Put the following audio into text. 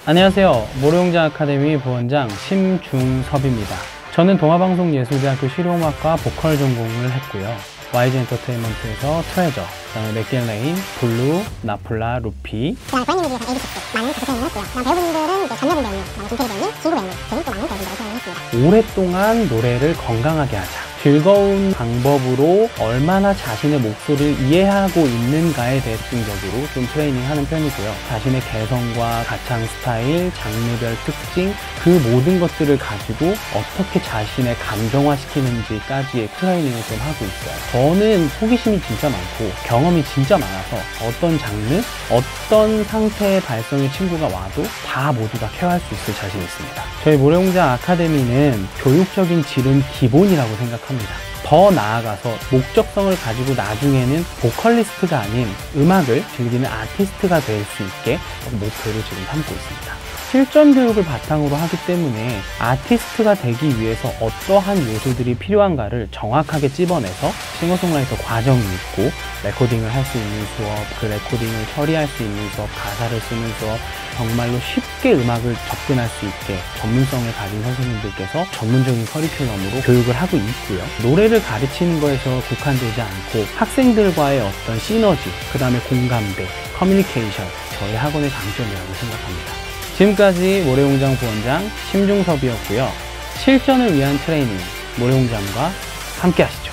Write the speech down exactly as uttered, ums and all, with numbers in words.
안녕하세요. 모래용장 아카데미 부원장 심중섭입니다. 저는 동아방송예술대학교 실용음악과 보컬 전공을 했고요. 와이지 엔터테인먼트에서 트레저, 그 다음에 맥길레인, 블루, 나폴라, 루피, 그 다음에 고양이뮤직에서 에이비식스 많은 가수 트레이닝을 했고요. 그 다음 배우분들은 이제 전여분 배우님, 그 다음에 김태리 배우님, 진구 배우님 등 또 많은 배우분들을 트레이닝 했습니다. 오랫동안 노래를 건강하게 하자. 즐거운 방법으로 얼마나 자신의 목소리를 이해하고 있는가에 대해 집중적으로 좀 트레이닝하는 편이고요. 자신의 개성과 가창 스타일, 장르별 특징, 그 모든 것들을 가지고 어떻게 자신의 감정화시키는지까지의 트레이닝을 좀 하고 있어요. 저는 호기심이 진짜 많고 경험이 진짜 많아서 어떤 장르, 어떤 상태의 발성의 친구가 와도 다 모두 다 케어할 수 있을 자신이 있습니다. 저희 모래용장 아카데미는 교육적인 질은 기본이라고 생각합니다. 더 나아가서 목적성을 가지고 나중에는 보컬리스트가 아닌 음악을 즐기는 아티스트가 될 수 있게 목표를 지금 삼고 있습니다. 실전 교육을 바탕으로 하기 때문에 아티스트가 되기 위해서 어떠한 요소들이 필요한가를 정확하게 찝어내서 싱어송라이터 과정이 있고 레코딩을 할 수 있는 수업, 그 레코딩을 처리할 수 있는 수업, 가사를 쓰는 수업, 정말로 쉽게 음악을 접근할 수 있게 전문성을 가진 선생님들께서 전문적인 커리큘럼으로 교육을 하고 있고요. 노래를 가르치는 거에서 국한되지 않고 학생들과의 어떤 시너지, 그 다음에 공감대, 커뮤니케이션, 저희 학원의 강점이라고 생각합니다. 지금까지 모래용장 부원장 심중섭이었고요. 실전을 위한 트레이닝, 모래용장과 함께 하시죠.